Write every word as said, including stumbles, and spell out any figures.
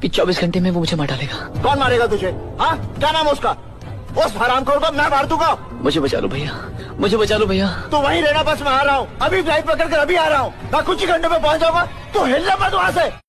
कि चौबीस घंटे में वो मुझे मार डालेगा। कौन मारेगा तुझे? हाँ, क्या नाम है उसका? उस हरामखोर को मैं मार दूंगा। मुझे बचा लो भैया, मुझे बचा लो भैया। तो वहीं रहना, बस मैं आ रहा हूँ, अभी फ्लाइट पकड़ कर अभी आ रहा हूँ। मैं कुछ ही घंटे में पहुँच जाऊंगा, तो हिलना मत वहाँ से।